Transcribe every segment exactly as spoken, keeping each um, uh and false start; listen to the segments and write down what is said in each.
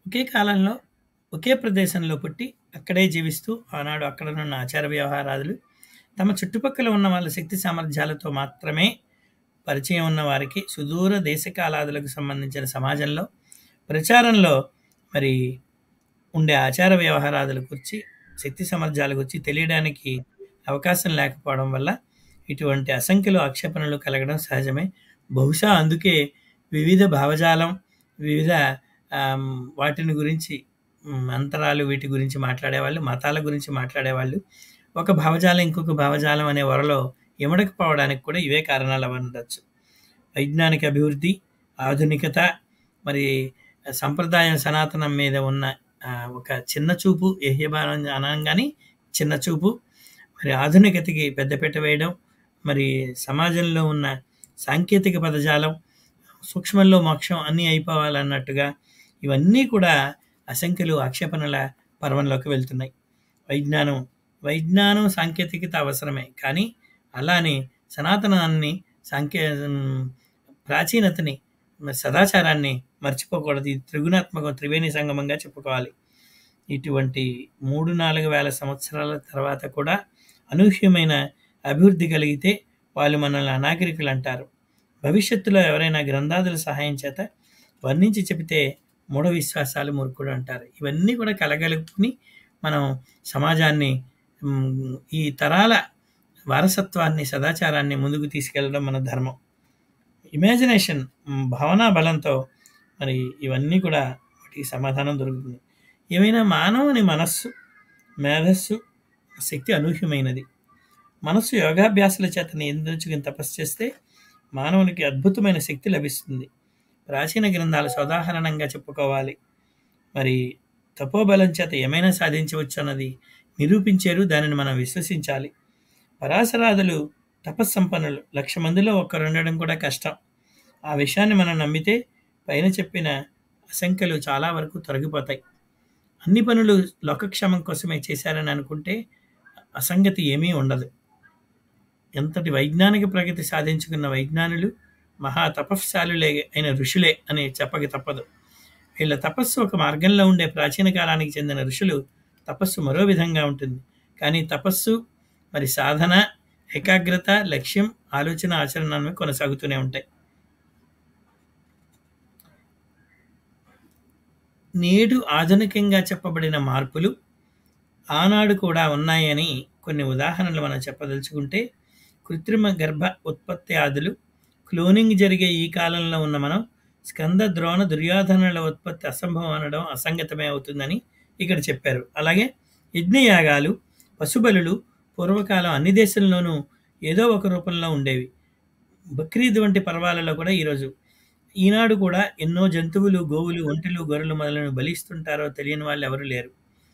ఒకే కాలంలో, ఒకే ప్రదేశంలో పుట్టి, అక్కడే జీవిస్తూ ఆనాడు అక్కడనున్న ఆచార వ్యవహారాదులు, తమ చుట్టుపక్కల ఉన్న వాళ్ళ శక్తి సామర్థ్యాలతో మాత్రమే పరిచయం ఉన్న వారికి సుదూర దేశకాలాదులకు సంబంధించిన సమాజంలో, ప్రచారంలో మరి ఉండే ఆచార వ్యవహారాదుల గురించి, శక్తి సామర్థ్యాల గురించి తెలియడానికి అవకాశం లేకపోవడం వల్ల ఇటువంటి అసంఖ్యలో ఆక్షేపణలు కలగడం సహజమే. బహుశా అందుకే వివిధ భావజాలం, వివిధ ఆహ్, వాటిని గురించి హ్మ్, అంతరాలు వీటి గురించి మాట్లాడేవాళ్ళు, మతాల గురించి మాట్లాడేవాళ్ళు. ఒక భావజాలం ఇంకొక భావజాలం అనే వరలో ఇమడకపోవడానికి కూడా ఇవే కారణాలు అవ్వుండొచ్చు. వైజ్ఞానిక అభివృద్ధి, ఆధునికత, మరి సంప్రదాయం సనాతనం మీద ఉన్న ఆహ్, ఒక చిన్న చూపు, ఏహ్యభావం అనంగానే చిన్న చూపు, మరి ఆధునికతకి పెద్దపీట వేయడం, మరి సమాజంలో ఉన్న సాంకేతిక పదజాలం, సూక్ష్మంలో మోక్షం అన్నీ అయిపోవాలన్నట్టుగా ఇవన్నీ కూడా అసంఖ్యలు ఆక్షేపణల పర్వంలోకి వెళ్తున్నాయి. వైజ్ఞానం వైజ్ఞానం సాంకేతికత అవసరమే. కానీ అలానే సనాతనాన్ని సాంకే హ్మ్, ప్రాచీనతని, మరి సదాచారాన్ని మర్చిపోకూడదు. ఇది త్రిగుణాత్మకం, త్రివేణి సంగమంగా చెప్పుకోవాలి. ఇటువంటి మూడు నాలుగు వేల సంవత్సరాల తర్వాత కూడా అనూహ్యమైన అభివృద్ధి కలిగితే వాళ్ళు మనల్ని అనాగరికులు అంటారు. భవిష్యత్తులో ఎవరైనా గ్రంథాదుల సహాయం చేత వర్ణించి చెబితే మూఢ విశ్వాసాలు మూర్ఖుడు అంటారు. ఇవన్నీ కూడా కలగలుపుకొని మనం సమాజాన్ని హ్మ్, ఈ తరాల వారసత్వాన్ని, సదాచారాన్ని ముందుకు తీసుకెళ్ళడం మన ధర్మం. ఇమాజినేషన్ హ్మ్, భావనా బలంతో మరి ఇవన్నీ కూడా వాటికి సమాధానం దొరుకుతుంది. ఏమైనా మానవుని మనస్సు, మేధస్సు, శక్తి అనూహ్యమైనది. మనస్సు యోగాభ్యాసాల చేత నియంత్రించుకుని తపస్సు చేస్తే మానవునికి అద్భుతమైన శక్తి లభిస్తుంది. ప్రాచీన గ్రంథాలు సోదాహరణంగా చెప్పుకోవాలి. మరి తపోబలం చేత ఏమైనా సాధించవచ్చు అన్నది నిరూపించారు. దానిని మనం విశ్వసించాలి. పరాశరాదులు తపస్సంపన్నులు. లక్ష మందిలో ఒక్కరు ఉండడం కూడా కష్టం. ఆ విషయాన్ని మనం నమ్మితే పైన చెప్పిన అసంఖ్యలు చాలా వరకు తొలగిపోతాయి. అన్ని పనులు లోకక్షేమం కోసమే చేశారని అనుకుంటే అసంగతి ఏమీ ఉండదు. ఎంతటి వైజ్ఞానిక ప్రగతి సాధించుకున్న వైజ్ఞానులు మహా తపస్శాలులే అయిన ఋషులే అని చెప్పక తప్పదు. వీళ్ళ తపస్సు ఒక మార్గంలో ఉండే ప్రాచీన కాలానికి చెందిన ఋషులు తపస్సు మరో విధంగా ఉంటుంది. కానీ తపస్సు మరి సాధన, ఏకాగ్రత, లక్ష్యం, ఆలోచన, ఆచరణ అనేవి కొనసాగుతూనే ఉంటాయి. నేడు ఆధునికంగా చెప్పబడిన మార్పులు ఆనాడు కూడా ఉన్నాయని కొన్ని ఉదాహరణలు మనం చెప్పదలుచుకుంటే, కృత్రిమ గర్భ ఉత్పత్తి ఆదులు, క్లోనింగ్ జరిగే ఈ కాలంలో ఉన్న మనం స్కంద, ద్రోణ, దుర్యోధనుల ఉత్పత్తి అసంభవం అనడం అసంగతమే అవుతుందని ఇక్కడ చెప్పారు. అలాగే యజ్ఞయాగాలు, పశుబలులు పూర్వకాలం అన్ని దేశాల్లోనూ ఏదో ఒక రూపంలో ఉండేవి. బక్రీద్ వంటి పర్వాలలో కూడా ఈరోజు ఈనాడు కూడా ఎన్నో జంతువులు, గోవులు, ఒంటెలు, గొర్రెలు మొదలైనవి బలిస్తుంటారో తెలియని వాళ్ళు ఎవరు లేరు.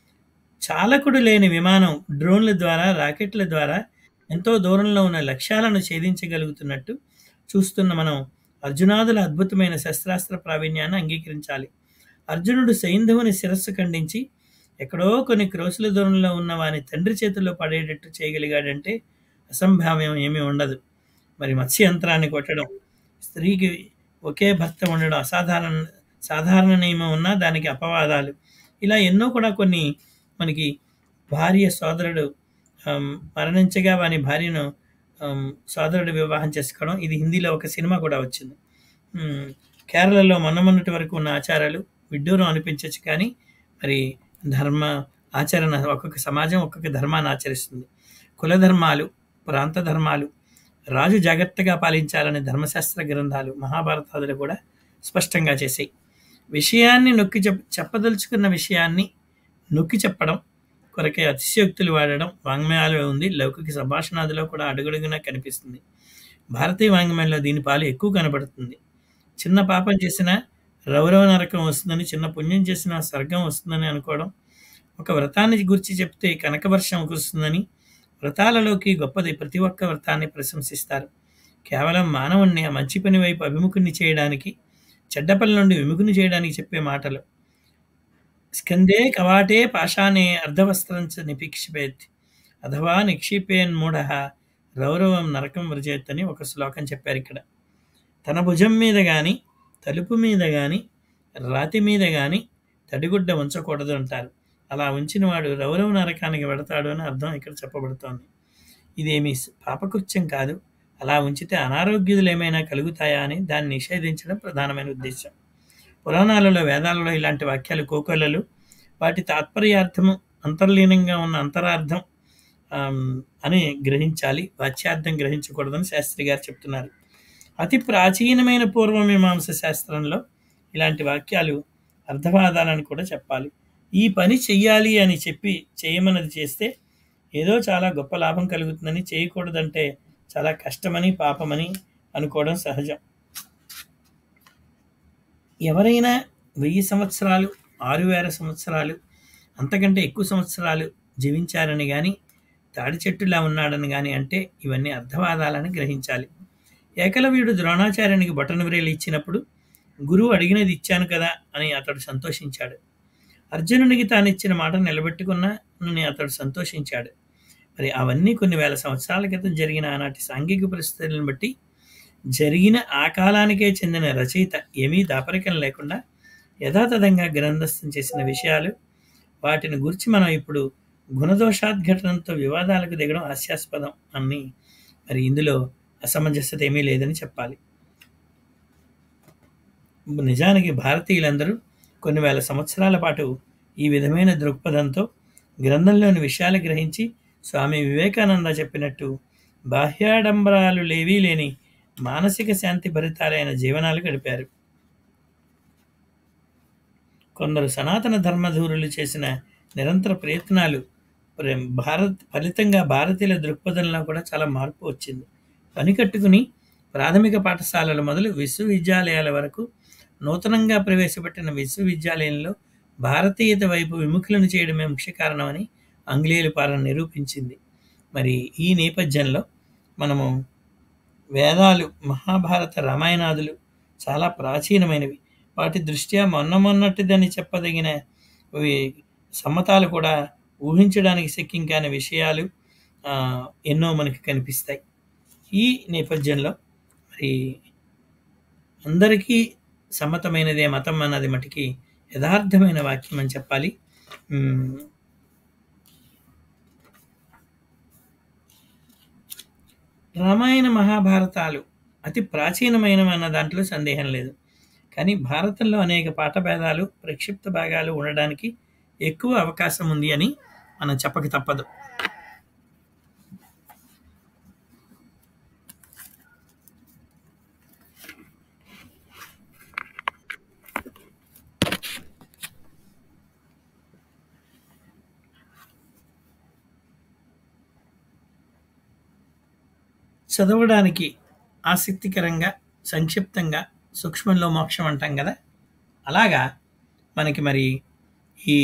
చాలకుడు లేని విమానం డ్రోన్ల ద్వారా, రాకెట్ల ద్వారా ఎంతో దూరంలో ఉన్న లక్ష్యాలను ఛేదించగలుగుతున్నట్టు చూస్తున్న మనం అర్జునాదుల అద్భుతమైన శస్త్రాస్త్ర ప్రావీణ్యాన్ని అంగీకరించాలి. అర్జునుడు సైంధవుని శిరస్సు ఖండించి ఎక్కడో కొన్ని క్రోసుల దూరంలో ఉన్న వాని తండ్రి చేతుల్లో పడేటట్టు చేయగలిగాడంటే అసంభావ్యం ఏమీ ఉండదు. మరి మత్స్య యంత్రాన్ని కొట్టడం, స్త్రీకి ఒకే భర్త ఉండడం అసాధారణ సాధారణ నియమం ఉన్నా దానికి అపవాదాలు, ఇలా ఎన్నో కూడా కొన్ని మనకి భార్య సోదరుడు ఆమ్, మరణించగా వాని భార్యను ఆమ్, సోదరుడు వివాహం చేసుకోవడం, ఇది హిందీలో ఒక సినిమా కూడా వచ్చింది. ఉమ్, కేరళలో మొన్న మొన్నటి వరకు ఉన్న ఆచారాలు విడ్డూరం అనిపించవచ్చు, కానీ మరి ధర్మ ఆచరణ ఒక్కొక్క సమాజం ఒక్కొక్క ధర్మాన్ని ఆచరిస్తుంది. కుల ధర్మాలు, ప్రాంత ధర్మాలు, రాజు జాగ్రత్తగా పాలించాలనే ధర్మశాస్త్ర గ్రంథాలు మహాభారతాదులు కూడా స్పష్టంగా చేశాయి. విషయాన్ని నొక్కి చెప్ చెప్పదలుచుకున్న విషయాన్ని నొక్కి చెప్పడం కొరకే అతిశయోక్తులు వాడడం వాంగ్మయాలు ఉంది. లౌకిక సంభాషణాదిలో కూడా అడుగడుగునా కనిపిస్తుంది. భారతీయ వాంగ్మయంలో దీని పాలు ఎక్కువ కనబడుతుంది. చిన్న పాపం చేసినా రౌరవ నరకం వస్తుందని, చిన్న పుణ్యం చేసినా స్వర్గం వస్తుందని అనుకోవడం, ఒక వ్రతాన్ని గురించి చెప్తే కనకవర్షం కురుస్తుందని, వ్రతాలలోకి గొప్పది ప్రతి ఒక్క వ్రతాన్ని ప్రశంసిస్తారు. కేవలం మానవుణ్ణి ఆ మంచి పని వైపు అభిముఖుని చేయడానికి, చెడ్డ పని నుండి విముఖుని చేయడానికి చెప్పే మాటలు. స్కందే కవాటే పాషాణే అర్ధవస్త్రం చ నిపిక్షిపేత్ అథవా నిక్షిపేన్ మూఢ రౌరవం నరకం వృజేత్ అని ఒక శ్లోకం చెప్పారు ఇక్కడ. తన భుజం మీద కానీ, తలుపు మీద కానీ, రాతి మీద కానీ, తడిగుడ్డ ఉంచకూడదు అంటారు. అలా ఉంచిన వాడు రౌరవ నరకానికి వెడతాడు అని అర్థం ఇక్కడ చెప్పబడుతోంది. ఇదేమీ పాపకృత్యం కాదు. అలా ఉంచితే అనారోగ్యులు ఏమైనా కలుగుతాయా అని దాన్ని నిషేధించడం ప్రధానమైన ఉద్దేశం. పురాణాలలో, వేదాలలో ఇలాంటి వాక్యాలు కోకొల్లలు. వాటి తాత్పర్యార్థము అంతర్లీనంగా ఉన్న అంతరార్థం అని గ్రహించాలి, వాచ్యార్థం గ్రహించకూడదని శాస్త్రి గారు చెప్తున్నారు. అతి ప్రాచీనమైన పూర్వమీమాంస శాస్త్రంలో ఇలాంటి వాక్యాలు అర్థవాదాలని కూడా చెప్పాలి. ఈ పని చెయ్యాలి అని చెప్పి చేయమన్నది చేస్తే ఏదో చాలా గొప్ప లాభం కలుగుతుందని, చేయకూడదంటే చాలా కష్టమని, పాపమని అనుకోవడం సహజం. ఎవరైనా వెయ్యి సంవత్సరాలు, ఆరు వేల సంవత్సరాలు, అంతకంటే ఎక్కువ సంవత్సరాలు జీవించారని కానీ, తాడి చెట్టులా ఉన్నాడని కానీ అంటే ఇవన్నీ అర్థవాదాలని గ్రహించాలి. ఏకలవ్యుడు ద్రోణాచార్యునికి బొటనవేలు ఇచ్చినప్పుడు గురువు అడిగినది ఇచ్చాను కదా అని అతడు సంతోషించాడు. అర్జునునికి తాను ఇచ్చిన మాట నిలబెట్టుకున్నానని అతడు సంతోషించాడు. మరి అవన్నీ కొన్ని వేల సంవత్సరాల క్రితం జరిగిన ఆనాటి సాంఘిక పరిస్థితులను బట్టి జరిగిన ఆ కాలానికే చెందిన రచయిత ఏమీ దాపరికం లేకుండా యథాతథంగా గ్రంథస్థం చేసిన విషయాలు. వాటిని గురించి మనం ఇప్పుడు గుణదోషాద్ఘటనంతో వివాదాలకు దిగడం హాస్యాస్పదం అని, మరి ఇందులో అసమంజసత ఏమీ లేదని చెప్పాలి. నిజానికి భారతీయులందరూ కొన్ని వేల సంవత్సరాల పాటు ఈ విధమైన దృక్పథంతో గ్రంథంలోని విషయాలు గ్రహించి స్వామి వివేకానంద చెప్పినట్టు బాహ్యాడంబరాలు లేవీ లేని మానసిక శాంతి భరితాలైన జీవనాలు గడిపారు. కొందరు సనాతన ధర్మధూరులు చేసిన నిరంతర ప్రయత్నాలు భారత్ ఫలితంగా భారతీయుల దృక్పథంలో కూడా చాలా మార్పు వచ్చింది. పని కట్టుకుని ప్రాథమిక పాఠశాలల మొదలు విశ్వవిద్యాలయాల వరకు నూతనంగా ప్రవేశపెట్టిన విశ్వవిద్యాలయంలో భారతీయత వైపు విముఖులను చేయడమే ముఖ్య కారణమని ఆంగ్లేయుల పాలన నిరూపించింది. మరి ఈ నేపథ్యంలో మనము వేదాలు, మహాభారత, రామాయణాదులు చాలా ప్రాచీనమైనవి. వాటి దృష్ట్యా మొన్న మొన్నటిదని చెప్పదగిన సమ్మతాలు కూడా ఊహించడానికి శక్యం కాని విషయాలు ఎన్నో మనకి కనిపిస్తాయి. ఈ నేపథ్యంలో మరి అందరికీ సమ్మతమైనదే మతం అన్నది మటుకి యథార్థమైన వాక్యం అని చెప్పాలి. రామాయణ మహాభారతాలు అతి ప్రాచీనమైనవి అన్న దాంట్లో సందేహం లేదు. కానీ భారతంలో అనేక పాఠభేదాలు, ప్రక్షిప్త భాగాలు ఉండడానికి ఎక్కువ అవకాశం ఉంది అని మనం చెప్పక తప్పదు. చదవడానికి ఆసక్తికరంగా, సంక్షిప్తంగా, సూక్ష్మంలో మోక్షం అంటాం కదా, అలాగా మనకి మరి ఈ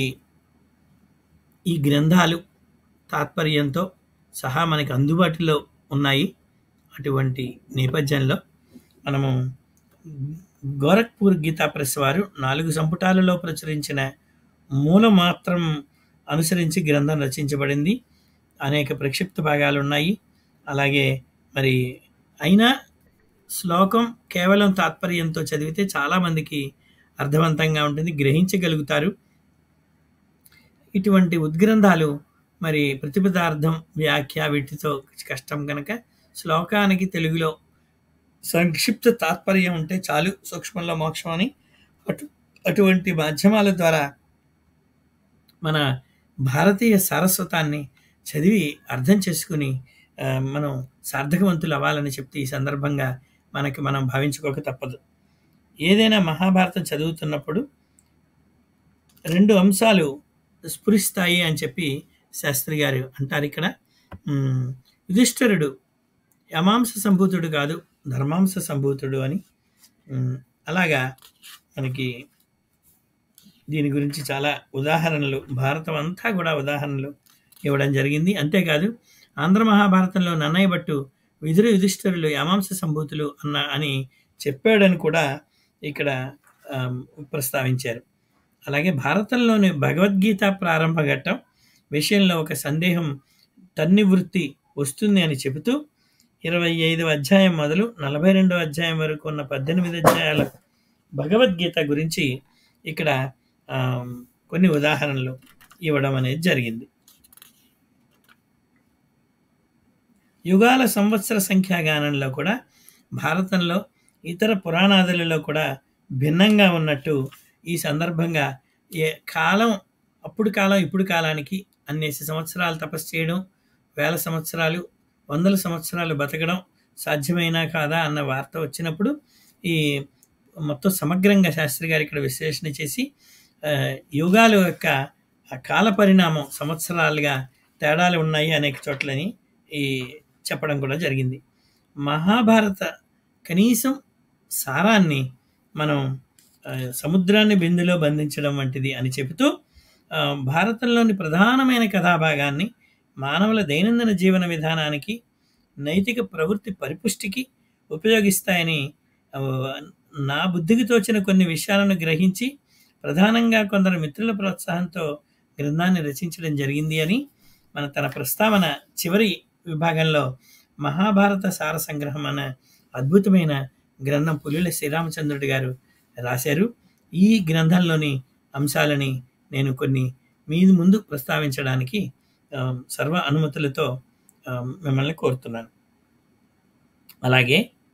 ఈ గ్రంథాలు తాత్పర్యంతో సహా మనకి అందుబాటులో ఉన్నాయి. అటువంటి నేపథ్యంలో మనము గోరఖ్పూర్ గీతా ప్రెస్ వారు నాలుగు సంపుటాలలో ప్రచురించిన మూల మాత్రం అనుసరించి గ్రంథం రచించబడింది. అనేక ప్రక్షిప్త భాగాలు ఉన్నాయి. అలాగే మరి అయినా శ్లోకం కేవలం తాత్పర్యంతో చదివితే చాలామందికి అర్థవంతంగా ఉంటుంది, గ్రహించగలుగుతారు. ఇటువంటి ఉద్గ్రంథాలు మరి ప్రతిపదార్థం, వ్యాఖ్య వీటితో కష్టం కనుక శ్లోకానికి తెలుగులో సంక్షిప్త తాత్పర్యం ఉంటే చాలు, సూక్ష్మంలో మోక్షం అని. అటు అటువంటి మాధ్యమాల ద్వారా మన భారతీయ సారస్వతాన్ని చదివి అర్థం చేసుకుని మనం సార్థకవంతులు అవ్వాలని చెప్తే ఈ సందర్భంగా మనకి మనం భావించుకోక తప్పదు. ఏదైనా మహాభారతం చదువుతున్నప్పుడు రెండు అంశాలు స్ఫురిస్తాయి అని చెప్పి శాస్త్రి గారు అంటారు ఇక్కడ. యుధిష్ఠిరుడు యమాంస సంభూతుడు కాదు, ధర్మాంశ సంభూతుడు అని. అలాగా మనకి దీని గురించి చాలా ఉదాహరణలు, భారతం అంతా కూడా ఉదాహరణలు ఇవ్వడం జరిగింది. అంతేకాదు ఆంధ్ర మహాభారతంలో నన్నయ్య భట్టు విదుర యుధిష్ఠిరులు యమాంస సంభూతులు అన్న అని చెప్పాడని కూడా ఇక్కడ ప్రస్తావించారు. అలాగే భారతంలోని భగవద్గీత ప్రారంభ ఘట్టం విషయంలో ఒక సందేహం తన్నివృత్తి వస్తుంది అని చెబుతూ ఇరవై ఐదవ అధ్యాయం మొదలు నలభై రెండవ అధ్యాయం వరకు ఉన్న పద్దెనిమిది అధ్యాయాల భగవద్గీత గురించి ఇక్కడ ఆహ్, కొన్ని ఉదాహరణలు ఇవ్వడం అనేది జరిగింది. యుగాల సంవత్సర సంఖ్యాగానంలో కూడా భారతంలో ఇతర పురాణాదులలో కూడా భిన్నంగా ఉన్నట్టు ఈ సందర్భంగా ఏ కాలం అప్పుడు కాలం ఇప్పుడు కాలానికి అన్నేసి సంవత్సరాలు తపస్సు చేయడం, వేల సంవత్సరాలు, వందల సంవత్సరాలు బతకడం సాధ్యమైనా కాదా అన్న వార్త వచ్చినప్పుడు ఈ మొత్తం సమగ్రంగా శాస్త్రి గారు ఇక్కడ విశ్లేషణ చేసి ఆహ్, యుగాల యొక్క ఆ కాల పరిణామం సంవత్సరాలుగా తేడాలు ఉన్నాయి అనేక చోట్లని ఈ చెప్పడం కూడా జరిగింది. మహాభారత కనీసం సారాన్ని మనం ఆహ్, సముద్రాన్ని బిందులో బంధించడం వంటిది అని చెబుతూ ఆహ్, భారతంలోని ప్రధానమైన కథాభాగాన్ని మానవుల దైనందిన జీవన విధానానికి, నైతిక ప్రవృత్తి పరిపుష్టికి ఉపయోగిస్తాయని ఆహ్, నా బుద్ధికి తోచిన కొన్ని విషయాలను గ్రహించి ప్రధానంగా కొందరు మిత్రుల ప్రోత్సాహంతో గ్రంథాన్ని రచించడం జరిగింది అని మన తన ప్రస్తావన చివరి విభాగంలో మహాభారత సార సంగ్రహం అనే అద్భుతమైన గ్రంథం పులుల శ్రీరామచంద్రుడి గారు రాశారు. ఈ గ్రంథంలోని అంశాలని నేను కొన్ని మీ ముందు ప్రస్తావించడానికి ఆహ్, సర్వ అనుమతులతో ఆహ్, మిమ్మల్ని కోరుతున్నాను. అలాగే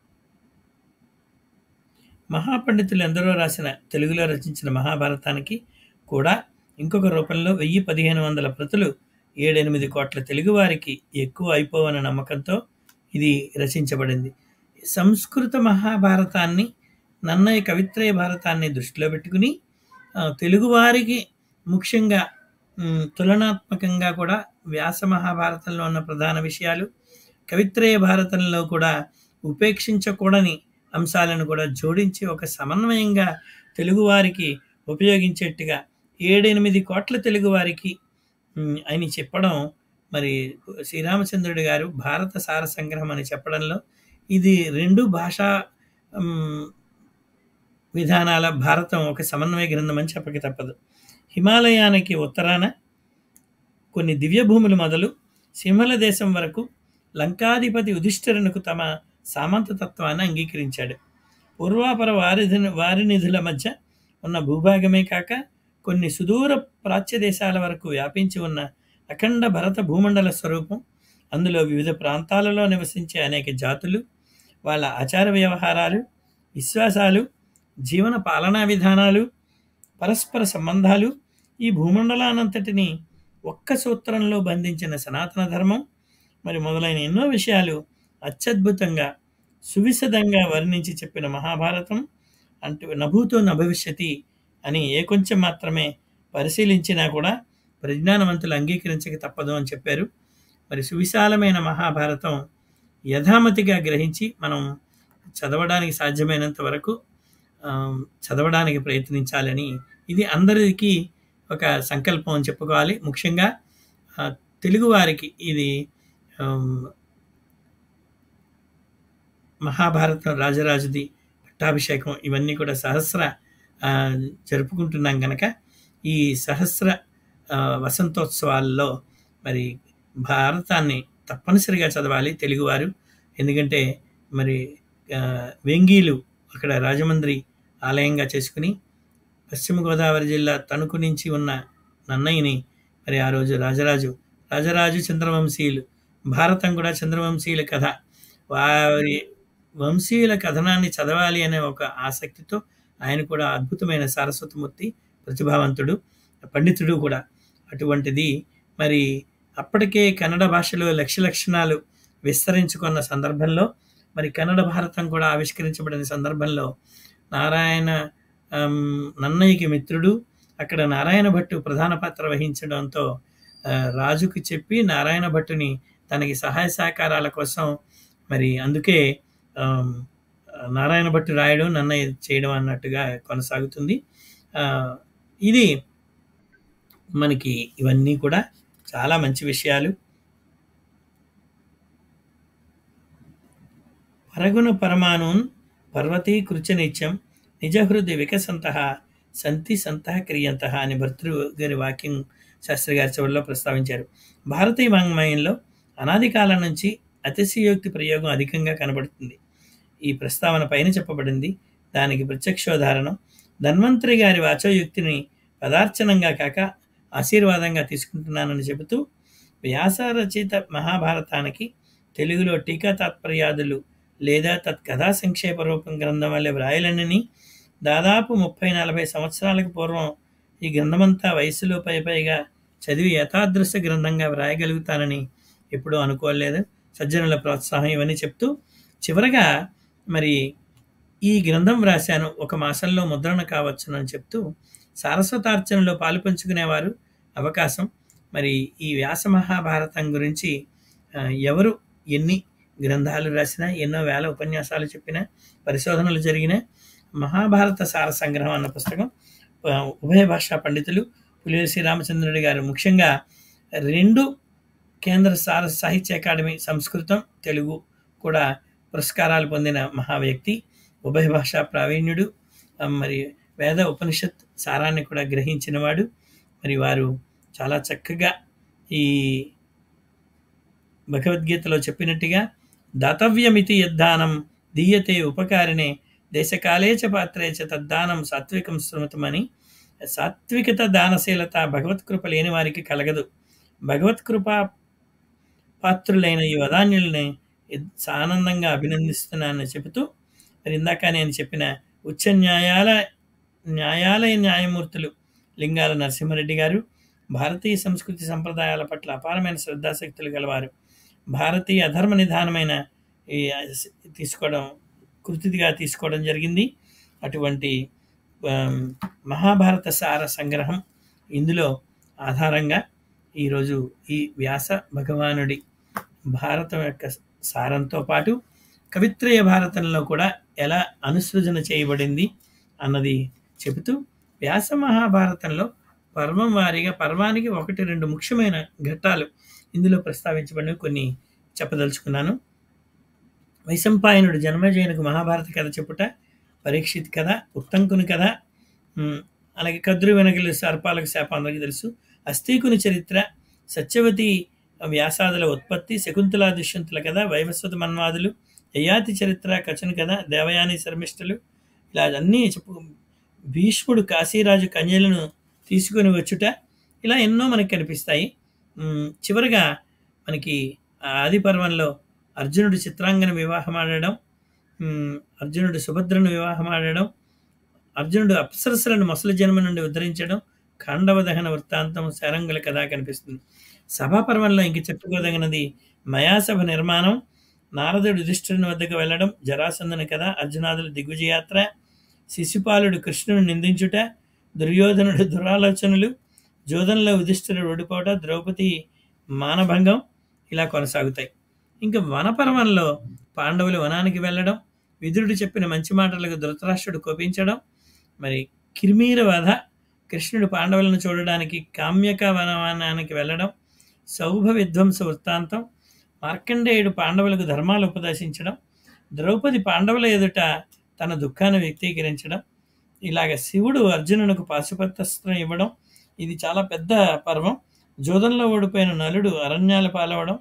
మహాపండితులు ఎందరో రాసిన తెలుగులో రచించిన మహాభారతానికి కూడా ఇంకొక రూపంలో వెయ్యి పదిహేను వందల ప్రతులు ఏడెనిమిది కోట్ల తెలుగువారికి ఎక్కువ అయిపోవన్న నమ్మకంతో ఇది రచించబడింది. సంస్కృత మహాభారతాన్ని, నన్నయ్య కవిత్రయ భారతాన్ని దృష్టిలో పెట్టుకుని ఆహ్, తెలుగువారికి ముఖ్యంగా హ్మ్, తులనాత్మకంగా కూడా వ్యాస మహాభారతంలో ఉన్న ప్రధాన విషయాలు, కవిత్రయ భారతంలో కూడా ఉపేక్షించకూడని అంశాలను కూడా జోడించి ఒక సమన్వయంగా తెలుగువారికి ఉపయోగించేట్టుగా ఏడెనిమిది కోట్ల తెలుగువారికి హ్మ్, అని చెప్పడం మరి శ్రీరామచంద్రుడి గారు భారత సార సంగ్రహం అని చెప్పడంలో ఇది రెండు భాషా హ్మ్, విధానాల భారతం ఒక సమన్వయ గ్రంథం అని చెప్పక తప్పదు. హిమాలయానికి ఉత్తరాన కొన్ని దివ్య భూములు మొదలు సింహల దేశం వరకు లంకాధిపతి యుధిష్ఠిరునకు తమ సామంతతత్వాన్ని అంగీకరించాడు. పూర్వాపర వారిధి వారినిధుల మధ్య ఉన్న భూభాగమే కాక కొన్ని సుదూర ప్రాచ్య దేశాల వరకు వ్యాపించి ఉన్న అఖండ భరత భూమండల స్వరూపం, అందులో వివిధ ప్రాంతాలలో నివసించే అనేక జాతులు, వాళ్ళ ఆచార వ్యవహారాలు, విశ్వాసాలు, జీవన పాలనా విధానాలు, పరస్పర సంబంధాలు, ఈ భూమండలానంతటిని ఒక్క సూత్రంలో బంధించిన సనాతన ధర్మం మరి మొదలైన ఎన్నో విషయాలు అత్యద్భుతంగా సువిశదంగా వర్ణించి చెప్పిన మహాభారతం అంటూ నభూతో నభవిష్యతి అని ఏ కొంచెం మాత్రమే పరిశీలించినా కూడా ప్రజ్ఞానవంతులు అంగీకరించక తప్పదు అని చెప్పారు. మరి సువిశాలమైన మహాభారతం యథామతిగా గ్రహించి మనం చదవడానికి సాధ్యమైనంత వరకు ఆహ్, చదవడానికి ప్రయత్నించాలని ఇది అందరికీ ఒక సంకల్పం అని చెప్పుకోవాలి. ముఖ్యంగా ఆహ్, తెలుగువారికి ఇది ఆహ్, మహాభారతం రాజరాజుది పట్టాభిషేకం ఇవన్నీ కూడా సహస్ర ఆహ్, జరుపుకుంటున్నాం గనక ఈ సహస్ర ఆహ్, వసంతోత్సవాల్లో మరి భారతాన్ని తప్పనిసరిగా చదవాలి తెలుగువారు. ఎందుకంటే మరి ఆహ్, వేంగీలు అక్కడ రాజమండ్రి ఆలయంగా చేసుకుని పశ్చిమ గోదావరి జిల్లా తణుకు నుంచి ఉన్న నన్నయ్యని మరి ఆ రోజు రాజరాజు రాజరాజు చంద్రవంశీయులు, భారతం కూడా చంద్రవంశీయుల కథ, వారి వంశీయుల కథనాన్ని చదవాలి అనే ఒక ఆసక్తితో ఆయన కూడా అద్భుతమైన సారస్వతమూర్తి, ప్రతిభావంతుడు, పండితుడు కూడా. అటువంటిది మరి అప్పటికే కన్నడ భాషలో లక్ష లక్షణాలు విస్తరించుకున్న సందర్భంలో మరి కన్నడ భారతం కూడా ఆవిష్కరించబడిన సందర్భంలో నారాయణ ఆహ్, నన్నయ్యకి మిత్రుడు, అక్కడ నారాయణ భట్టు ప్రధాన పాత్ర వహించడంతో ఆహ్, రాజుకి చెప్పి నారాయణ భట్టుని తనకి సహాయ సహకారాల కోసం మరి అందుకే ఆహ్, నారాయణ భట్టు రాయడం, నన్నయ్య చేయడం అన్నట్టుగా కొనసాగుతుంది. ఆహ్, ఇది మనకి ఇవన్నీ కూడా చాలా మంచి విషయాలు. పరగుణ పరమాణూన్ పర్వతీకృత్య నిత్యం నిజహృది వికసంతః సంతి సంతః క్రియంతః అని భర్తృ గారి వాక్యం శాస్త్రి గారి చివరిలో ప్రస్తావించారు. భారతీయ వాంగ్మయంలో అనాది కాలం నుంచి అతిశయోక్తి ప్రయోగం అధికంగా కనబడుతుంది. ఈ ప్రస్తావన పైన చెప్పబడింది. దానికి ప్రత్యక్షోదాహరణం ధన్వంతరి గారి వాచోయుక్తిని పదార్చనంగా కాక ఆశీర్వాదంగా తీసుకుంటున్నానని చెబుతూ వ్యాస రచయిత మహాభారతానికి తెలుగులో టీకా తాత్పర్యాదులు లేదా తత్కథా సంక్షేప రూపం గ్రంథం వల్లే వ్రాయలనని, దాదాపు ముప్పై నలభై సంవత్సరాలకు పూర్వం ఈ గ్రంథమంతా వయసులో పై పైగా చదివి యథాదృశ గ్రంథంగా వ్రాయగలుగుతానని ఎప్పుడూ అనుకోలేదు. సజ్జనుల ప్రోత్సాహం ఇవన్నీ చెప్తూ చివరగా మరి ఈ గ్రంథం వ్రాశాను, ఒక మాసంలో ముద్రణ కావచ్చునని చెప్తూ సారస్వతార్చనలో పాలు పంచుకునేవారు అవకాశం. మరి ఈ వ్యాస మహాభారతం గురించి ఆ, ఎవరు ఎన్ని గ్రంథాలు రాసినా, ఎన్నో వేల ఉపన్యాసాలు చెప్పినా, పరిశోధనలు జరిగిన మహాభారత సార సంగ్రహం అన్న పుస్తకం ఆ, ఉభయ భాషా పండితులు పులివెల శ్రీరామచంద్రుడి గారు ముఖ్యంగా రెండు కేంద్ర సార సాహిత్య అకాడమీ సంస్కృతం తెలుగు కూడా పురస్కారాలు పొందిన మహా వ్యక్తి, ఉభయ భాషా ప్రావీణ్యుడు, ఆ, మరి వేద ఉపనిషత్ సారాన్ని కూడా గ్రహించినవాడు. మరి వారు చాలా చక్కగా ఈ భగవద్గీతలో చెప్పినట్టుగా దాతవ్యమితి యద్దానం దీయతే ఉపకారిణే దేశకాలే చ పాత్రే చ తద్దానం సాత్వికం స్మృతమని. సాత్వికత దానశీలత భగవత్కృప లేని వారికి కలగదు. భగవత్కృప పాత్రులైన ఈ వదాన్యుల్ని ఆనందంగా అభినందిస్తున్నానని చెబుతూ మరి ఇందాక నేను చెప్పిన ఉచ్చ న్యాయాల న్యాయాలయ న్యాయమూర్తులు లింగాల నరసింహారెడ్డి గారు భారతీయ సంస్కృతి సంప్రదాయాల పట్ల అపారమైన శ్రద్ధాశక్తులు గలవారు. భారతీయ అధర్మ నిధానమైన ఈ తీసుకోవడం కృతిగా తీసుకోవడం జరిగింది. అటువంటి మహాభారత సార సంగ్రహం ఇందులో ఆధారంగా ఈరోజు ఈ వ్యాస భగవానుడి భారతం యొక్క సారంతో పాటు కవిత్రయ భారతంలో కూడా ఎలా అనుసృజన చేయబడింది అన్నది చెబుతూ వ్యాస మహాభారతంలో పర్వం వారీగా పర్వానికి ఒకటి రెండు ముఖ్యమైన ఘట్టాలు ఇందులో ప్రస్తావించబడిన కొన్ని చెప్పదలుచుకున్నాను. వైశంపాయనుడు జన్మజయునికి మహాభారత కథ చెప్పుట, పరీక్షిత్ కథ, ఉత్తంకుని కథ, అలాగే కద్రు వెనకలి సర్పాలకు శాపం అందరికీ తెలుసు, అస్థీకుని చరిత్ర, సత్యవతి వ్యాసాదుల ఉత్పత్తి, శకుంతలా దుష్యంతుల కథ, వైవస్వత మన్వాదులు, యయాతి చరిత్ర, కచుని కథ, దేవయాని శర్మిష్ఠులు, ఇలా అన్నీ చెప్పు. భీష్ముడు కాశీరాజు కన్యలను తీసుకొని వచ్చుట, ఇలా ఎన్నో మనకి కనిపిస్తాయి. చివరిగా మనకి ఆది పర్వంలో అర్జునుడు చిత్రాంగన వివాహం ఆడడం, అర్జునుడు సుభద్రను వివాహం ఆడడం, అర్జునుడు అప్సరసలను మొసలి జన్మ నుండి ఉద్ధరించడం, ఖాండవ దహన వృత్తాంతం, శరంగుల కథ కనిపిస్తుంది. సభాపర్వంలో ఇంక చెప్పుకోదగినది మయాసభ నిర్మాణం, నారదుడు యుధిష్ఠిరుని వద్దకు వెళ్ళడం, జరాసంధుని కథ, అర్జునాదుల దిగ్విజయాత్ర, శిశుపాలుడు కృష్ణుని నిందించుట, దుర్యోధనుడు దురాలోచనలు, జోధనలో యుధిష్ఠిరుడు ఓడిపోవట, ద్రౌపది మానభంగం, ఇలా కొనసాగుతాయి. ఇంకా వనపర్వంలో పాండవులు వనానికి వెళ్ళడం, విదురుడు చెప్పిన మంచి మాటలకు ధృతరాష్ట్రుడు కోపించడం, మరి కిర్మీర వధ, కృష్ణుడు పాండవులను చూడడానికి కామ్యక వనవనానికి వెళ్ళడం, సౌభ విధ్వంస వృత్తాంతం, మార్కండేయుడు పాండవులకు ధర్మాలు ఉపదేశించడం, ద్రౌపది పాండవుల ఎదుట తన దుఃఖాన్ని వ్యక్తీకరించడం, ఇలాగ శివుడు అర్జునునికి పాశుపతాస్త్రం ఇవ్వడం, ఇది చాలా పెద్ద పర్వం. జోదంలో ఓడిపోయిన నలుడు అరణ్యాల పాలవడం,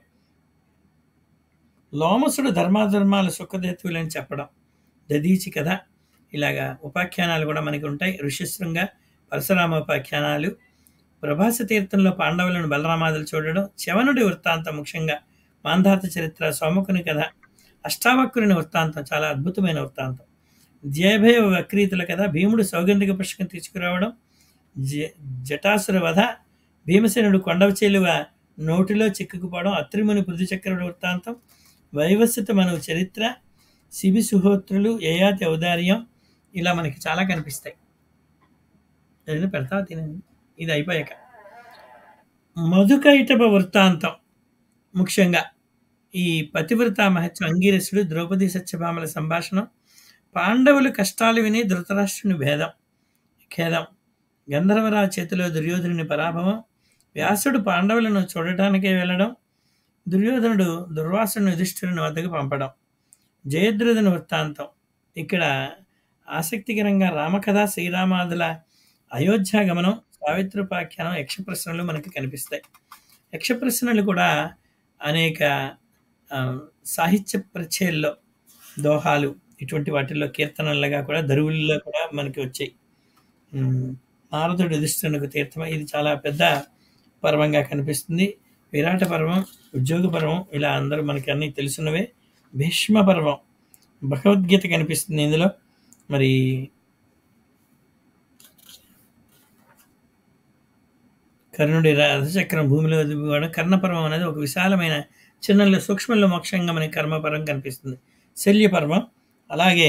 లోమసుడు ధర్మాధర్మాలు సుఖదేతువులని చెప్పడం, దదీచి కథ, ఇలాగా ఉపాఖ్యానాలు కూడా మనకి ఉంటాయి. ఋష్యశృంగ, పరశురామ ఉపాఖ్యానాలు, ప్రభాస తీర్థంలో పాండవులను బలరామాదులు చూడడం, చవనుడి వృత్తాంతం, ముఖ్యంగా మాంధాత చరిత్ర, సోమకుని కథ, అష్టావక్రుని వృత్తాంతం చాలా అద్భుతమైన వృత్తాంతం, జయభయ వక్రీతుల కథ, భీముడు సౌగంధిక పుష్పకం తీసుకురావడం, జ జటాసుర వధ, భీమసేనుడు కొండవ చేలువ నోటిలో చిక్కుకుపోవడం, అత్రిముని పృథుచక్రుడి వృత్తాంతం, వైవస్వత మనువు చరిత్ర, శిబి సుహోత్రులు, యయాతి ఔదార్యం, ఇలా మనకి చాలా కనిపిస్తాయి. ఏదైనా పెడతా తినండి. ఇది అయిపోయాక మధుకైటభ వృత్తాంతం, ముఖ్యంగా ఈ పతివ్రత మహత్యం, అంగీరసుడు ద్రౌపది సత్యభామల సంభాషణం, పాండవులు కష్టాలు విని ధృతరాష్ట్రుని భేదం ఖేదం, గంధర్వరావు చేతిలో దుర్యోధనుని పరాభవం, వ్యాసుడు పాండవులను చూడటానికే వెళ్ళడం, దుర్యోధనుడు దుర్వాసుని యుధిష్ఠిరుని వద్దకు పంపడం, జయద్రథుని వృత్తాంతం. ఇక్కడ ఆసక్తికరంగా రామకథ, శ్రీరామాదుల అయోధ్య గమనం, సావిత్రోపాఖ్యానం, యక్షప్రశ్నలు మనకి కనిపిస్తాయి. యక్షప్రశ్నలు కూడా అనేక సాహిత్య పరిచయాల్లో దోహాలు ఇటువంటి వాటిల్లో కీర్తనలుగా కూడా దరువుల్లో కూడా మనకి వచ్చాయి. నారదుడు యుధిష్ఠిరునికి తీర్థం. ఇది చాలా పెద్ద పర్వంగా కనిపిస్తుంది. విరాట పర్వం, ఉద్యోగ పర్వం ఇలా అందరూ మనకి అన్నీ తెలుసున్నవే. భీష్మ పర్వం భగవద్గీత కనిపిస్తుంది ఇందులో. మరి కర్ణుడి రథచక్రం భూమిలో దిగిపోవడం. కర్ణపర్వం అనేది ఒక విశాలమైన చిన్న సూక్ష్మంలో మోక్షంగా మనకి కర్మపర్వం కనిపిస్తుంది. శల్య పర్వం, అలాగే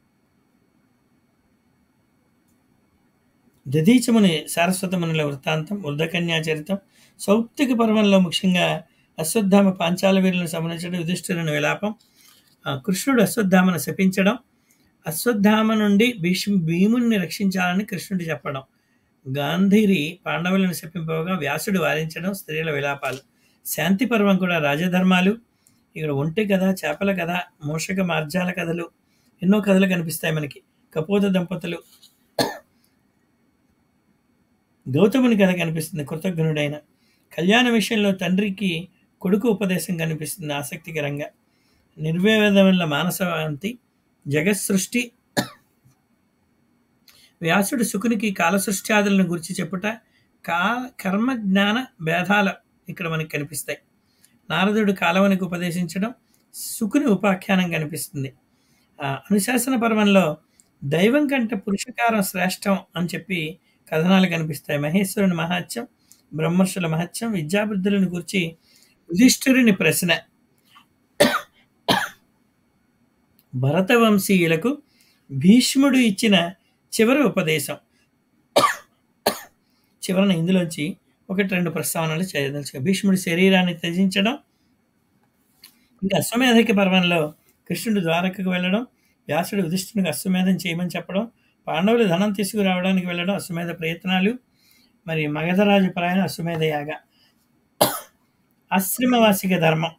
దధీచముని సారస్వతమునుల వృత్తాంతం, వృద్ధకన్యా చరితం. సౌప్తిక పర్వంలో ముఖ్యంగా అశ్వత్థామ పాంచాల వీరులను సంబంధించడం, యుధిష్ఠిరుని విలాపం, కృష్ణుడు అశ్వత్థామను శపించడం, అశ్వత్థామ నుండి భీష్మ భీముని రక్షించాలని కృష్ణుడు చెప్పడం, గాంధీరి పాండవులను శపింపగా వ్యాసుడు వారించడం, స్త్రీల విలాపాలు. శాంతి పర్వం కూడా రాజధర్మాలు. ఇక్కడ ఒంటె కథ, చేపల కథ, మూషక మార్జాల కథలు, ఎన్నో కథలు కనిపిస్తాయి మనకి. కపోత దంపతులు, గౌతముని కథ కనిపిస్తుంది. కృతజ్ఞుడైన కళ్యాణ విషయంలో తండ్రికి కొడుకు ఉపదేశం కనిపిస్తుంది ఆసక్తికరంగా. నిర్వేదముల మానసవాంతి, జగత్ సృష్టి, వ్యాసుడు శుకునికి కాల సృష్ట్యాదులను గురించి చెప్పుట, కా కర్మ జ్ఞాన భేదాల ఇక్కడ మనకి కనిపిస్తాయి. నారదుడు కాలవనికి ఉపదేశించడం, శుకుని ఉపాఖ్యానం కనిపిస్తుంది. అనుశాసన పర్వంలో దైవం కంటే పురుషకారం శ్రేష్టం అని చెప్పి కథనాలు కనిపిస్తాయి. మహేశ్వరుని మహాత్యం, బ్రహ్మర్షుల మహత్యం, విద్యాబుద్ధులను గురించి యుధిష్ఠిరుని ప్రశ్న, భరతవంశీయులకు భీష్ముడు ఇచ్చిన చివరి ఉపదేశం. చివరన ఇందులోంచి ఒకటి రెండు ప్రస్తావనలు చేయదలుచు. భీష్ముడి శరీరాన్ని త్యజించడం, ఇంకా అశ్వమేధకి పర్వంలో కృష్ణుడు ద్వారకకు వెళ్ళడం, వ్యాసుడు యుధిష్ఠిరునికి అశ్వమేధం చేయమని చెప్పడం, పాండవులు ధనం తీసుకురావడానికి వెళ్ళడం, అశ్వమేధ ప్రయత్నాలు, మరి మగధరాజు ప్రయాణం, అశ్వమేధ యాగ, ఆశ్రమవాసిక ధర్మం,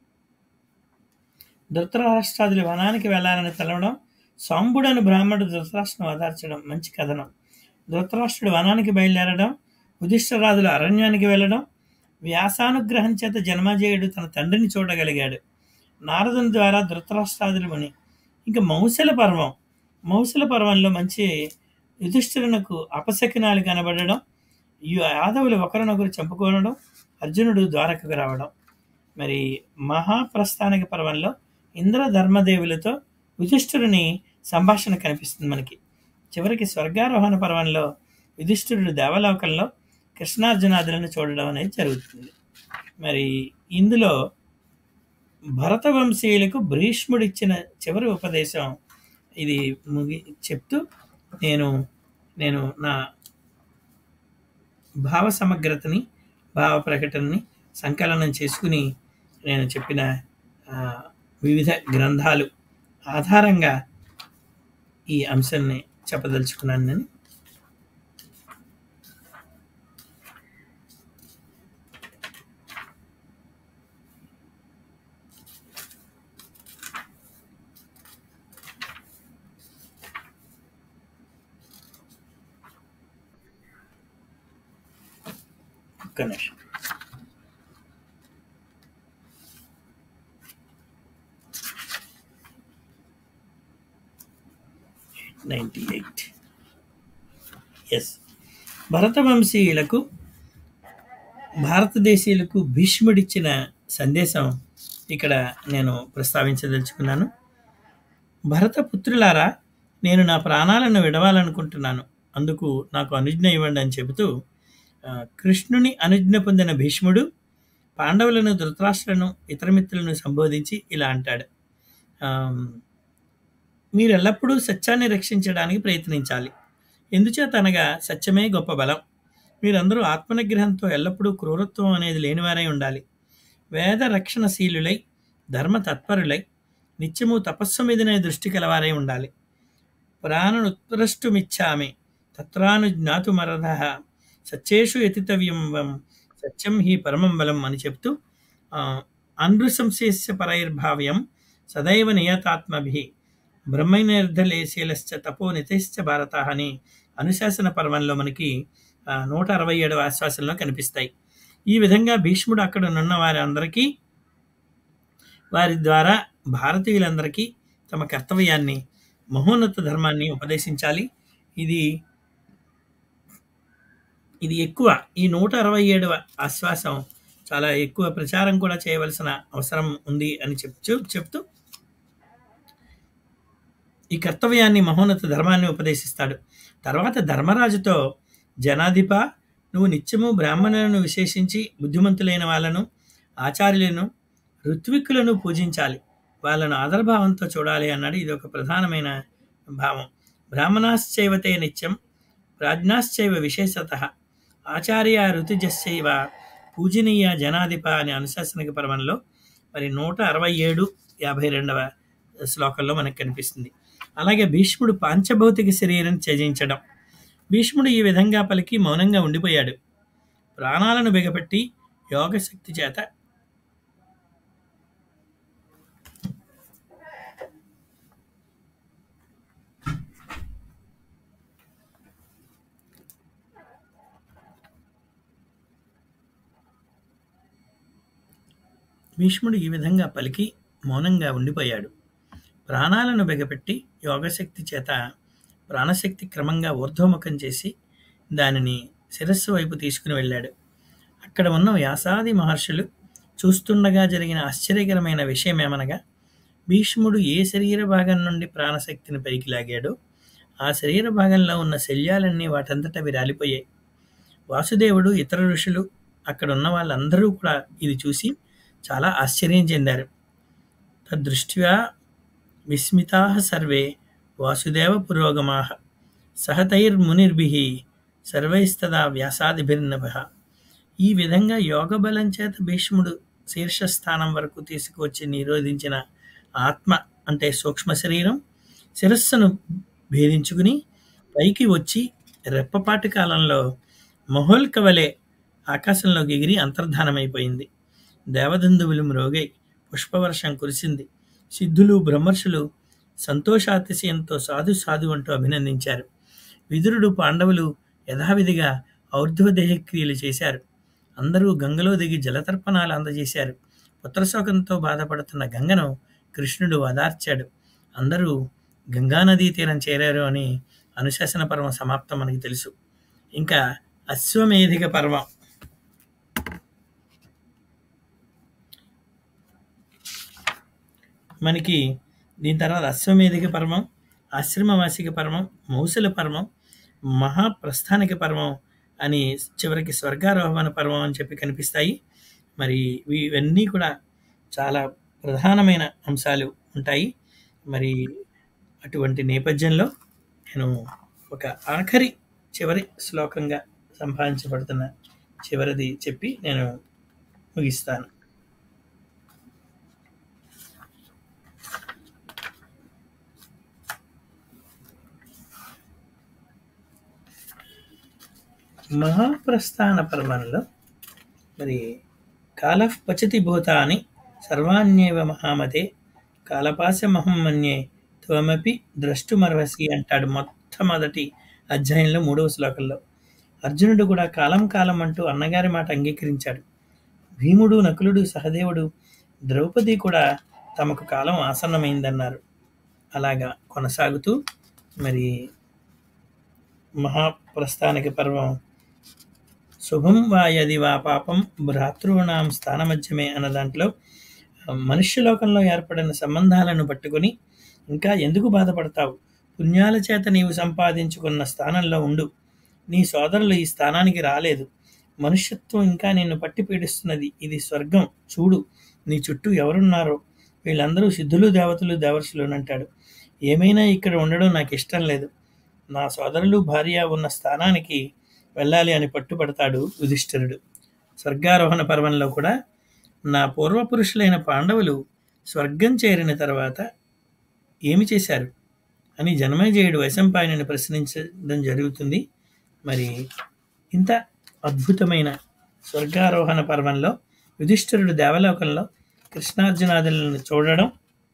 ధృతరాష్ట్రాదులు వనానికి వెళ్ళాలని తెలవడం, సాంబుడను బ్రాహ్మణుడు ధృతరాష్ట్రం ఓదార్చడం, మంచి కథనం. ధృతరాష్ట్రుడు వనానికి బయలుదేరడం, యుధిష్ఠిరాదులు అరణ్యానికి వెళ్ళడం, వ్యాసానుగ్రహం చేత జన్మజేయుడు తన తండ్రిని చూడగలిగాడు, నారదుని ద్వారా ధృతరాష్ట్రాదులు ముని. ఇంకా మౌసల పర్వం, మౌసల పర్వంలో మంచి యుధిష్ఠిరునకు అపశకునాలు కనబడడం, యాదవులు ఒకరినొకరు చంపుకోవడం, అర్జునుడు ద్వారకకు రావడం. మరి మహాప్రస్థానిక పర్వంలో ఇంద్రధర్మదేవులతో యుధిష్ఠిరుని సంభాషణ కనిపిస్తుంది మనకి. చివరికి స్వర్గారోహణ పర్వంలో యుధిష్ఠిరుడు దేవలోకంలో కృష్ణార్జునాదులను చూడడం అనేది జరుగుతుంది. మరి ఇందులో భరతవంశీయులకు భీష్ముడిచ్చిన చివరి ఉపదేశం ఇది ముగి చెప్తూ నేను నేను నా భావ సమగ్రతని, భావ ప్రకటనని సంకలనం చేసుకుని నేను చెప్పిన వివిధ గ్రంథాలు ఆధారంగా ఈ అంశాన్ని చెప్పదలుచుకున్నాను. నేను ఒక్క నిమిషం. నైంటీ ఎయిట్ ఎస్ భరతవంశీయులకు భారతదేశీయులకు భీష్ముడిచ్చిన సందేశం ఇక్కడ నేను ప్రస్తావించదలుచుకున్నాను. భరతపుత్రులారా, నేను నా ప్రాణాలను విడవాలనుకుంటున్నాను, అందుకు నాకు అనుజ్ఞ ఇవ్వండి అని చెబుతూ కృష్ణుని అనుజ్ఞ పొందిన భీష్ముడు పాండవులను, ధృతరాష్ట్రులను, ఇతర మిత్రులను సంబోధించి ఇలా అంటాడు: మీరు ఎల్లప్పుడూ సత్యాన్ని రక్షించడానికి ప్రయత్నించాలి. ఎందుచేత అనగా సత్యమే గొప్ప బలం. మీరందరూ ఆత్మనిగ్రహంతో ఎల్లప్పుడూ క్రూరత్వం అనేది లేనివారై ఉండాలి. వేద రక్షణశీలులై, ధర్మ తత్పరులై, నిత్యము తపస్సు మీదనే దృష్టి కలవారై ఉండాలి. ప్రాణనుత్ప్రష్టుమిచ్చామి తత్రాను జ్ఞాతుమరధ సత్యేషు యతితవ్యం సత్యం హి పరమం బలం అని చెప్తూ అనృశంసేస్య పరైర్భావ్యం సదైవ నియతాత్మభి బ్రహ్మైర్ధలేశీలశ్చ తపో నితైశ్చ భారత అని అనుశాసన పర్వంలో మనకి నూట అరవై ఏడవ ఆశ్వాసంలో కనిపిస్తాయి. ఈ విధంగా భీష్ముడు అక్కడ ఉన్న వారి అందరికీ, వారి ద్వారా భారతీయులందరికీ తమ కర్తవ్యాన్ని, మహోన్నత ధర్మాన్ని ఉపదేశించాలి. ఇది ఇది ఎక్కువ. ఈ నూట అరవై ఏడవ ఆశ్వాసం చాలా ఎక్కువ ప్రచారం కూడా చేయవలసిన అవసరం ఉంది అని చెప్తూ చెప్తూ ఈ కర్తవ్యాన్ని, మహోన్నత ధర్మాన్ని ఉపదేశిస్తాడు. తర్వాత ధర్మరాజుతో, జనాధిప, నువ్వు నిత్యము బ్రాహ్మణులను విశేషించి బుద్ధిమంతులైన వాళ్ళను, ఆచార్యులను, ఋత్విక్కులను పూజించాలి. వాళ్ళను ఆదరభావంతో చూడాలి అన్నాడు. ఇది ఒక ప్రధానమైన భావం. బ్రాహ్మణాశ్చైవతే నిత్యం ప్రాజ్ఞాశ్చైవ విశేషత ఆచార్య ఋతుజశ్చైవ పూజనీయ జనాధిప అనే అనుశాసనిక పర్వంలో మరి నూట అరవై ఏడు యాభై రెండవ శ్లోకంలో మనకు కనిపిస్తుంది. అలాగే భీష్ముడు పాంచభౌతిక శరీరం త్యజించడం. భీష్ముడు ఈ విధంగా పలికి మౌనంగా ఉండిపోయాడు. ప్రాణాలను బిగపెట్టి యోగశక్తి చేత భీష్ముడు ఈ విధంగా పలికి మౌనంగా ఉండిపోయాడు. ప్రాణాలను బిగపెట్టి యోగశక్తి చేత ప్రాణశక్తి క్రమంగా ఊర్ధ్వముఖం చేసి దానిని శిరస్సు వైపు తీసుకుని వెళ్ళాడు. అక్కడ ఉన్న వ్యాసాది మహర్షులు చూస్తుండగా జరిగిన ఆశ్చర్యకరమైన విషయమేమనగా, భీష్ముడు ఏ శరీర భాగం నుండి ప్రాణశక్తిని పైకి లాగాడో ఆ శరీర భాగంలో ఉన్న శల్యాలన్నీ వాటంతటవి రాలిపోయాయి. వాసుదేవుడు, ఇతర ఋషులు, అక్కడ ఉన్న వాళ్ళందరూ కూడా ఇది చూసి చాలా ఆశ్చర్యం చెందారు. తద్దృష్ట్యా విస్మితాః సర్వే వాసుదేవ పురోగమాః సహతైర్మునిర్భిః సర్వైస్తదా వ్యాసాదిభిర్నభః. ఈ విధంగా యోగ బలం చేత భీష్ముడు శీర్షస్థానం వరకు తీసుకువచ్చి నిరోధించిన ఆత్మ అంటే సూక్ష్మ శరీరం శిరస్సును భేదించుకుని పైకి వచ్చి రెప్పపాటి కాలంలో మహోల్కవలే ఆకాశంలోకి ఎగిరి అంతర్ధానమైపోయింది. దేవదందువులు మ్రోగై పుష్పవర్షం కురిసింది. సిద్ధులు, బ్రహ్మర్షులు సంతోషాతిశయంతో సాధు సాధు అంటూ అభినందించారు. విదురుడు, పాండవులు యథావిధిగా ఔర్ధ్వదేహక్రియలు చేశారు. అందరూ గంగలో దిగి జలతర్పణాలు అందజేశారు. పుత్రశోకంతో బాధపడుతున్న గంగను కృష్ణుడు ఓదార్చాడు. అందరూ గంగానదీ తీరం చేరారు అని అనుశాసన పర్వం సమాప్తం మనకి తెలుసు. ఇంకా అశ్వమేధిక పర్వం. మనకి దీని తర్వాత అశ్వమేధిక పర్వం, ఆశ్రమవాసిక పర్వం, మౌసల పర్వం, మహాప్రస్థానిక పర్వం అని చివరికి స్వర్గారోహణ పర్వం అని చెప్పి కనిపిస్తాయి. మరి ఇవన్నీ కూడా చాలా ప్రధానమైన అంశాలు ఉంటాయి. మరి అటువంటి నేపథ్యంలో నేను ఒక ఆఖరి చివరి శ్లోకంగా సంపాదించబడుతున్న చివరిది చెప్పి నేను ముగిస్తాను. మహాప్రస్థాన పర్వంలో మరి కాలః పచతి భూతాని సర్వాణ్యేవ మహామతే కాలపాశమహం మన్యే త్వమపి ద్రష్టుమర్హసి అంటాడు మొట్టమొదటి అధ్యాయంలో మూడవ శ్లోకంలో. అర్జునుడు కూడా కాలం కాలం అంటూ అన్నగారి మాట అంగీకరించాడు. భీముడు, నకులుడు, సహదేవుడు, ద్రౌపది కూడా తమకు కాలం ఆసన్నమైందన్నారు. అలాగా కొనసాగుతూ మరి మహాప్రస్థానిక పర్వం శుభం వా యది వా పాపం భ్రాతృణాం స్థానమధ్యమే అన్న దాంట్లో మనుష్యలోకంలో ఏర్పడిన సంబంధాలను పట్టుకుని ఇంకా ఎందుకు బాధపడతావు, పుణ్యాల చేత నీవు సంపాదించుకున్న స్థానంలో ఉండు, నీ సోదరులు ఈ స్థానానికి రాలేదు, మనుష్యత్వం ఇంకా నిన్ను పట్టి పీడిస్తున్నది, ఇది స్వర్గం, చూడు నీ చుట్టూ ఎవరున్నారో, వీళ్ళందరూ సిద్ధులు, దేవతలు, దేవర్షులు అంటాడు. ఏమైనా ఇక్కడ ఉండడం నాకు ఇష్టం లేదు, నా సోదరులు, భార్య ఉన్న స్థానానికి వెళ్ళాలి అని పట్టుపడతాడు యుధిష్ఠిరుడు. స్వర్గారోహణ పర్వంలో కూడా నా పూర్వపురుషులైన పాండవులు స్వర్గం చేరిన తర్వాత ఏమి చేశారు అని జనమేజయుడు వైశంపాయనుని ప్రశ్నించడం జరుగుతుంది. మరి ఇంత అద్భుతమైన స్వర్గారోహణ పర్వంలో యుధిష్ఠిరుడు దేవలోకంలో కృష్ణార్జునాదులను చూడడం,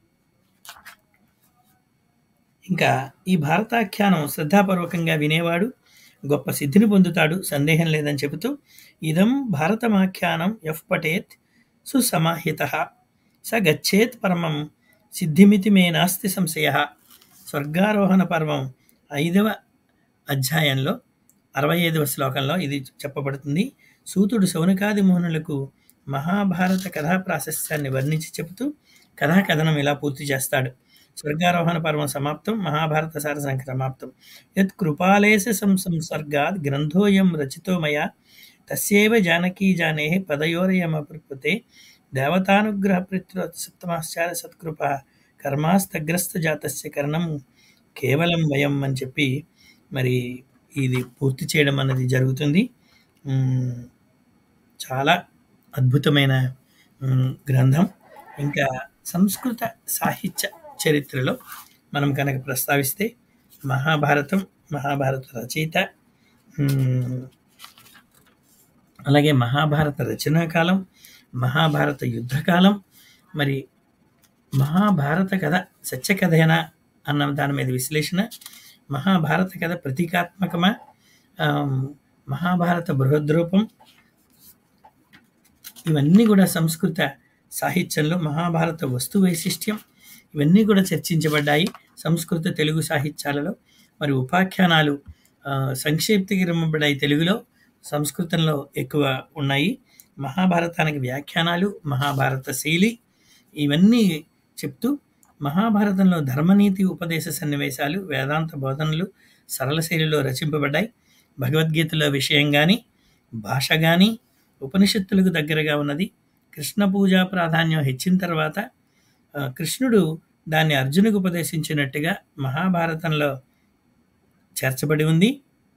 ఇంకా ఈ భారతాఖ్యానం శ్రద్ధాపూర్వకంగా వినేవాడు గొప్ప సిద్ధిని పొందుతాడు, సందేహం లేదని చెబుతూ, ఇదం భారతమాఖ్యానం యః పఠేత్ సుసమాహితః స గచ్చేత్ పరమం సిద్ధిమితి మే నాస్తి సంశయః. స్వర్గారోహణ పర్వం ఐదవ అధ్యాయంలో అరవై ఐదవ శ్లోకంలో ఇది చెప్పబడుతుంది. సూతుడు శౌనకాది మోహనులకు మహాభారత కథా ప్రాశస్త్యాన్ని వర్ణించి చెబుతూ కథా కథనం ఇలా పూర్తి చేస్తాడు. స్వర్గారోహణ పర్వం సమాప్తం. మహాభారత సార సంఖ్య సమాప్తం. యత్ కృపాలేశ సంసర్గాద్ గ్రంథోయం రచితో మయా తస్యేవ జానకీ జానేః పదయోరయమపృపతే దేవతానుగ్రహ ప్రీత్యోత్ సప్తమాశ్చార్య సత్కృప కర్మాస్తగ్రస్త జాతస్య కర్ణం కేవలం వయం అని చెప్పి మరి ఇది పూర్తి చేయడం అన్నది జరుగుతుంది. హ్మ్. చాలా అద్భుతమైన హ్మ్, గ్రంథం. ఇంకా సంస్కృత సాహిత్య చరిత్రలో మనం కనుక ప్రస్తావిస్తే మహాభారతం, మహాభారత రచయిత, హ్మ్, అలాగే మహాభారత రచనా కాలం, మహాభారత యుద్ధకాలం, మరి మహాభారత కథ సత్య కథేనా అన్న దాని మీద విశ్లేషణ, మహాభారత కథ ప్రతీకాత్మకమా, ఆమ్, మహాభారత బృహద్రూపం, ఇవన్నీ కూడా సంస్కృత సాహిత్యంలో మహాభారత వస్తు వైశిష్ట్యం ఇవన్నీ కూడా చర్చించబడ్డాయి. సంస్కృత తెలుగు సాహిత్యాలలో మరి ఉపాఖ్యానాలు ఆ, సంక్షిప్తీకరింపబడ్డాయి తెలుగులో, సంస్కృతంలో ఎక్కువ ఉన్నాయి. మహాభారతానికి వ్యాఖ్యానాలు, మహాభారత శైలి ఇవన్నీ చెప్తూ మహాభారతంలో ధర్మనీతి ఉపదేశ సన్నివేశాలు, వేదాంత బోధనలు సరళ శైలిలో రచింపబడ్డాయి. భగవద్గీతలో విషయం కానీ, భాష కానీ ఉపనిషత్తులకు దగ్గరగా ఉన్నది. కృష్ణ పూజా ప్రాధాన్యం హెచ్చిన తర్వాత ఆ, కృష్ణుడు దాన్ని అర్జునుకు ఉపదేశించినట్టుగా మహాభారతంలో చేర్చబడి ఉంది.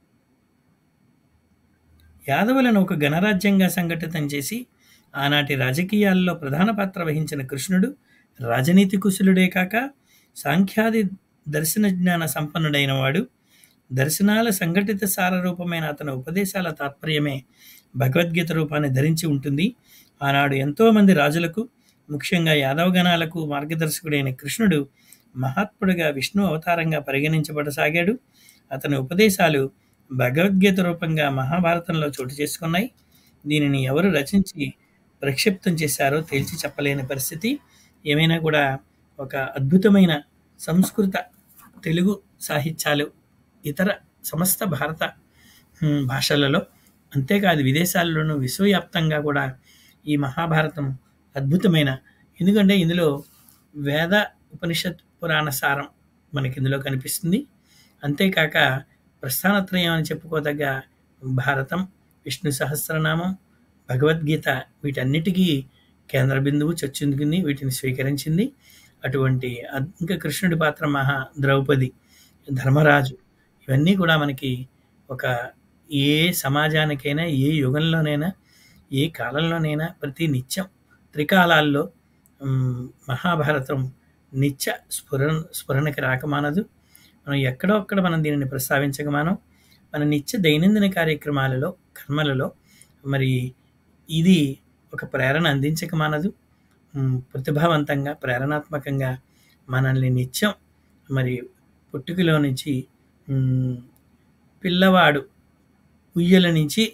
యాదవులను ఒక గణరాజ్యంగా సంఘటితం చేసి ఆనాటి రాజకీయాల్లో ప్రధాన పాత్ర వహించిన కృష్ణుడు రాజనీతి కుశలుడే కాక సాంఖ్యాది దర్శన జ్ఞాన సంపన్నుడైన వాడు. దర్శనాల సంఘటిత సారరూపమైన అతని ఉపదేశాల తాత్పర్యమే భగవద్గీత రూపాన్ని ధరించి ఉంటుంది. ఆనాడు ఎంతోమంది రాజులకు, ముఖ్యంగా యాదవగణాలకు మార్గదర్శకుడైన కృష్ణుడు మహాత్ముడుగా విష్ణు అవతారంగా పరిగణించబడసాగాడు. అతని ఉపదేశాలు భగవద్గీత రూపంగా మహాభారతంలో చోటు చేసుకున్నాయి. దీనిని ఎవరు రచించి ప్రక్షిప్తం చేశారో తేల్చి చెప్పలేని పరిస్థితి. ఏమైనా కూడా ఒక అద్భుతమైన సంస్కృత తెలుగు సాహిత్యాలు ఇతర సమస్త భారత హ్మ్, భాషలలో, అంతేకాదు విదేశాల్లోనూ విశ్వవ్యాప్తంగా కూడా ఈ మహాభారతం అద్భుతమైన, ఎందుకంటే ఇందులో వేద ఉపనిషత్ పురాణ సారం మనకి ఇందులో కనిపిస్తుంది. అంతేకాక ప్రస్థానత్రయం అని చెప్పుకోదగ్గ భారతం, విష్ణు సహస్రనామం, భగవద్గీత వీటన్నిటికీ కేంద్ర బిందువు చొచ్చుకుంది, వీటిని స్వీకరించింది. అటువంటి అద్- ఇంకా కృష్ణుడి పాత్ర మహా ద్రౌపది, ధర్మరాజు ఇవన్నీ కూడా మనకి ఒక ఏ సమాజానికైనా, ఏ యుగంలోనైనా, ఏ కాలంలోనైనా ప్రతి నిత్యం త్రికాలాల్లో మ్, మహాభారతం నిత్య స్ఫురణ స్ఫురణకి రాకమానదు. మనం ఎక్కడో ఒక్కడ మనం దీనిని ప్రస్తావించకమానం. మన నిత్య దైనందిన కార్యక్రమాలలో, కర్మలలో మరి ఇది ఒక ప్రేరణ అందించకమానదు. మ్, ప్రతిభావంతంగా, ప్రేరణాత్మకంగా మనల్ని నిత్యం మరి పుట్టుకలో నుంచి మ్, పిల్లవాడు ఉయ్యల నుంచి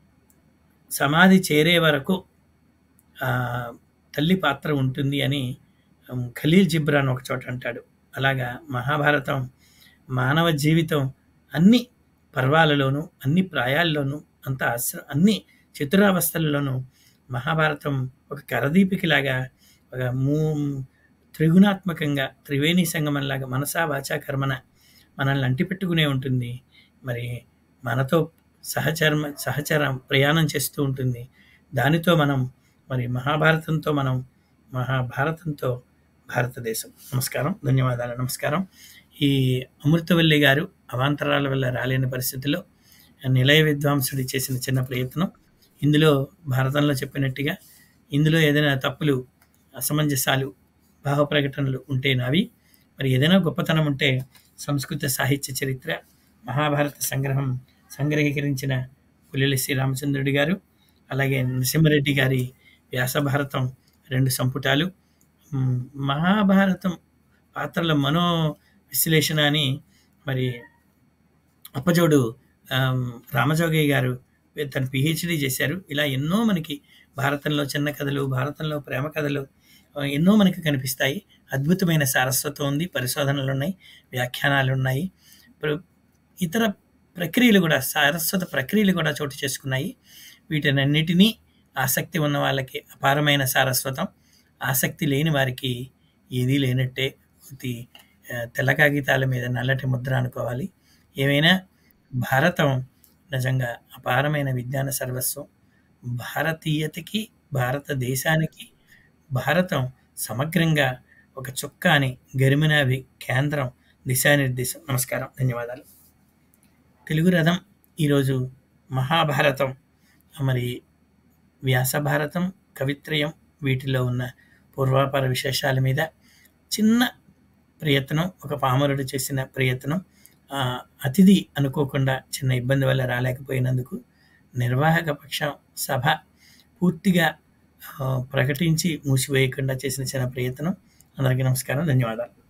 సమాధి చేరే వరకు ఆ, తల్లి పాత్ర ఉంటుంది అని ఉమ్, ఖలీల్ జిబ్రాన్ ఒక చోట అంటాడు. అలాగా మహాభారతం మానవ జీవితం అన్ని పర్వాలలోనూ, అన్ని ప్రాయాల్లోనూ, అంత అస్ర అన్ని చతురావస్థలలోనూ మహాభారతం ఒక కరదీపికలాగా, ఒక మూ త్రిగుణాత్మకంగా, త్రివేణి సంగమంలాగా మనసా వాచా కర్మన మనల్ని అంటిపెట్టుకునే ఉంటుంది. మరి మనతో సహచర్మ సహచర ప్రయాణం చేస్తూ ఉంటుంది. దానితో మనం మరి మహాభారతంతో మనం మహాభారతంతో భారతదేశం. నమస్కారం, ధన్యవాదాలు. నమస్కారం. ఈ అమృతవల్లి గారు అవాంతరాల వల్ల రాలేని పరిస్థితిలో నిలయ విద్వాంసుడి చేసిన చిన్న ప్రయత్నం. ఇందులో భారతంలో చెప్పినట్టుగా ఇందులో ఏదైనా తప్పులు, అసమంజసాలు, భావ ప్రకటనలు ఉంటే నావి. మరి ఏదైనా గొప్పతనం ఉంటే సంస్కృత సాహిత్య చరిత్ర, మహాభారత సంగ్రహం సంగ్రహీకరించిన పుల్లెల శ్రీరామచంద్రుడి గారు, అలాగే నరసింహారెడ్డి గారి వ్యాసభారతం రెండు సంపుటాలు, మ్, మహాభారతం పాత్రల మనో విశ్లేషణ అని మరి అప్పజోడు ఆమ్, రామజోగయ్య గారు తన పిహెచ్డి చేశారు. ఇలా ఎన్నో మనకి భారతంలో చిన్న కథలు, భారతంలో ప్రేమ కథలు ఆ, ఎన్నో మనకి కనిపిస్తాయి. అద్భుతమైన సారస్వతం ఉంది, పరిశోధనలు ఉన్నాయి, వ్యాఖ్యానాలు ఉన్నాయి. ప్ర- ఇతర ప్రక్రియలు కూడా సారస్వత ప్రక్రియలు కూడా చోటు చేసుకున్నాయి. వీటినన్నిటినీ ఆసక్తి ఉన్న వాళ్ళకి అపారమైన సారస్వతం, ఆసక్తి లేని వారికి ఏదీ లేనట్టే. ఇది ఆహ్, తెల్ల కాగితాల మీద నల్లటి ముద్ర అనుకోవాలి. ఏమైనా భారతం నిజంగా అపారమైన విజ్ఞాన సర్వస్వం. భారతీయతకి, భారతదేశానికి భారతం సమగ్రంగా ఒక చుక్కాని, గరిమెనాభి, కేంద్రం, దిశానిర్దేశం. నమస్కారం. ధన్యవాదాలు. తెలుగు రథం ఈరోజు మహాభారతం, మరి వ్యాస భారతం, కవిత్రయం వీటిలో ఉన్న పూర్వాపర విశేషాల మీద చిన్న ప్రయత్నం, ఒక పామరుడు చేసిన ప్రయత్నం. ఆహ్, అతిథి అనుకోకుండా చిన్న ఇబ్బంది వల్ల రాలేకపోయినందుకు నిర్వాహక పక్షం సభ పూర్తిగా ఆహ్, ప్రకటించి మూసివేయకుండా చేసిన చిన్న ప్రయత్నం. అందరికీ నమస్కారం. ధన్యవాదాలు.